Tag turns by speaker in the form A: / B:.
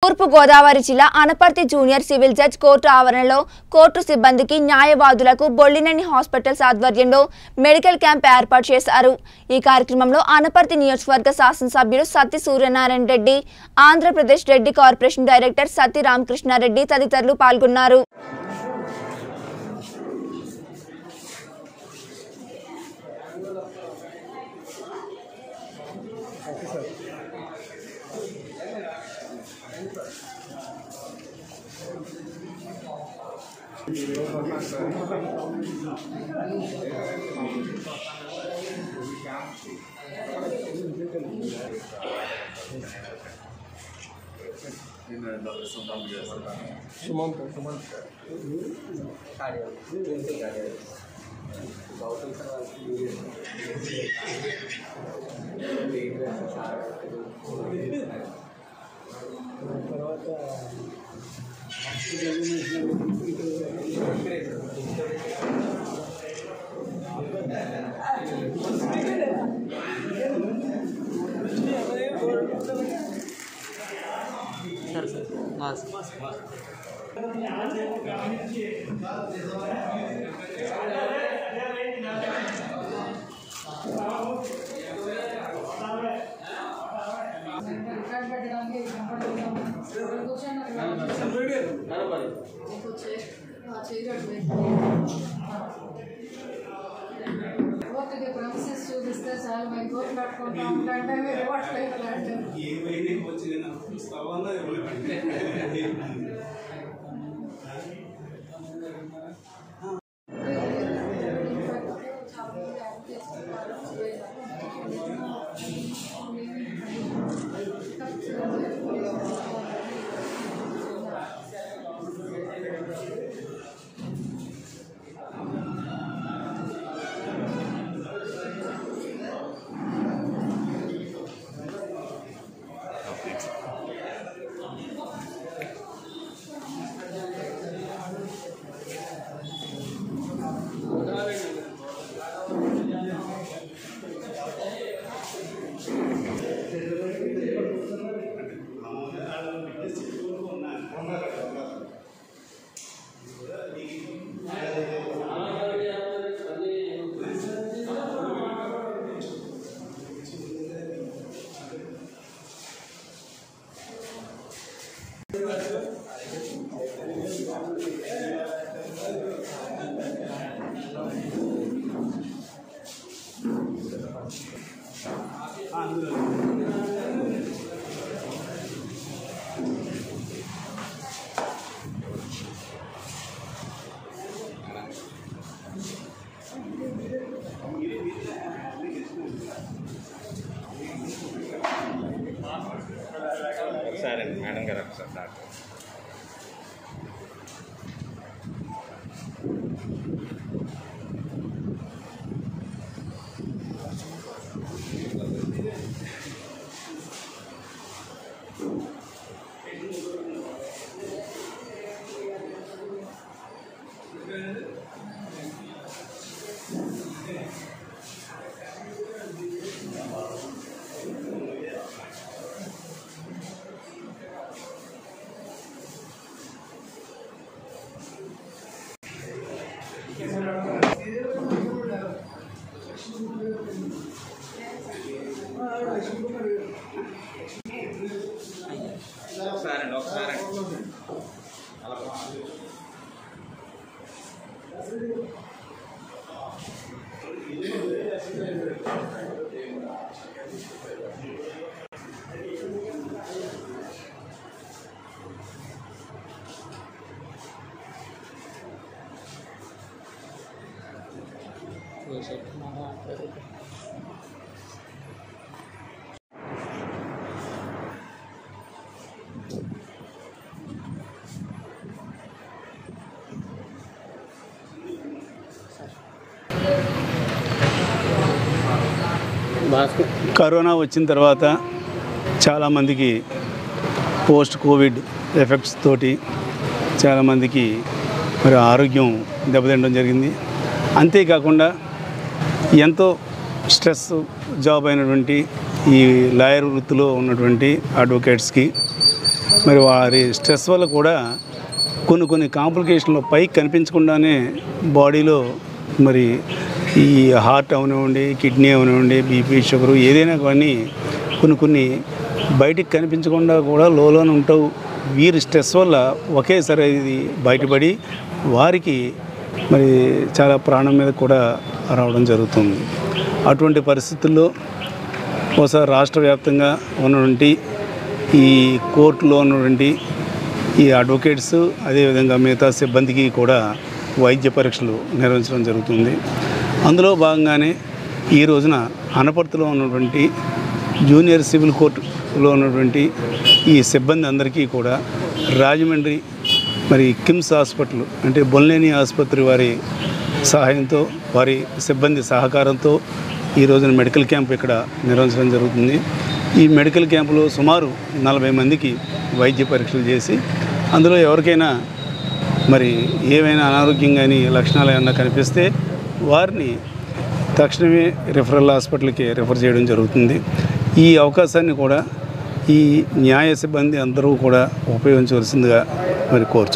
A: తూర్పు గోదావరి జిల్లా Anaparthi junior civil judge court ఆవరణలో కోర్టు సిబ్బందికి న్యాయవాదులకు బొల్లినేని హాస్పిటల్స్ ఆధ్వర్యంలో మెడికల్ క్యాంప్ ఏర్పాటు చేశారు। ఈ కార్యక్రమంలో అనపర్తి నియోజకవర్గ శాసనసభ్యులు సత్తి సూర్యనారాయణ రెడ్డి, ఆంధ్రప్రదేశ్ రెడ్డి కార్పొరేషన్ డైరెక్టర్ సత్తి రామకృష్ణారెడ్డి తదితరులు పాల్గొన్నారు।
B: मैडम गाరు ఒకసారి డాక్టర్
C: కరోనా వచ్చిన తర్వాత చాలామందికి పోస్ట్ కోవిడ్ ఎఫెక్ట్స్ తోటి చాలామందికి మరి ఆరోగ్యం దెబ్బతినడం జరిగింది। అంతేకాకుండా ఎంతో స్ట్రెస్ జాబ్ అయినటువంటి ఈ లాయర్ వృత్తిలో ఉన్నటువంటి అడ్వకేట్స్కి మరి వారి స్ట్రెస్ వల్ల కూడా కొన్ని కాంప్లికేషన్లు పైకి కనిపించకుండానే బాడీలో మరి ఈ హార్ట్ అవనివ్వండి, కిడ్నీ అవనివ్వండి, బీపీ, షుగరు ఏదైనా కానీ కొన్ని బయటికి కనిపించకుండా కూడా లోలోనే ఉంటావు. వీరి స్ట్రెస్ వల్ల ఒకేసారి ఇది బయటపడి వారికి మరి చాలా ప్రాణం మీద కూడా రావడం జరుగుతుంది. అటువంటి పరిస్థితుల్లో ఒకసారి రాష్ట్ర వ్యాప్తంగా ఉన్నటువంటి ఈ కోర్టులో ఉన్నటువంటి ఈ అడ్వకేట్స్ అదేవిధంగా మిగతా సిబ్బందికి కూడా వైద్య పరీక్షలు నిర్వహించడం జరుగుతుంది. అందులో భాగంగానే ఈ రోజున అనపర్తిలో ఉన్నటువంటి జూనియర్ సివిల్ కోర్టులో ఉన్నటువంటి ఈ సిబ్బంది అందరికీ కూడా రాజమండ్రి మరి కిమ్స్ హాస్పిటల్ అంటే బొల్లేని ఆసుపత్రి వారి సహాయంతో వారి సిబ్బంది సహకారంతో ఈ రోజున మెడికల్ క్యాంప్ ఇక్కడ నిర్వహించడం జరుగుతుంది. ఈ మెడికల్ క్యాంపులో సుమారు 40 మందికి వైద్య పరీక్షలు చేసి అందులో ఎవరికైనా మరి ఏమైనా అనారోగ్యం కానీ లక్షణాలు ఏమైనా కనిపిస్తే వారిని తక్షణమే రిఫరల్ హాస్పిటల్కి రిఫర్ చేయడం జరుగుతుంది. ఈ అవకాశాన్ని కూడా ఈ న్యాయ సిబ్బంది అందరూ కూడా ఉపయోగించవలసిందిగా మరి కోరుచున్నాను.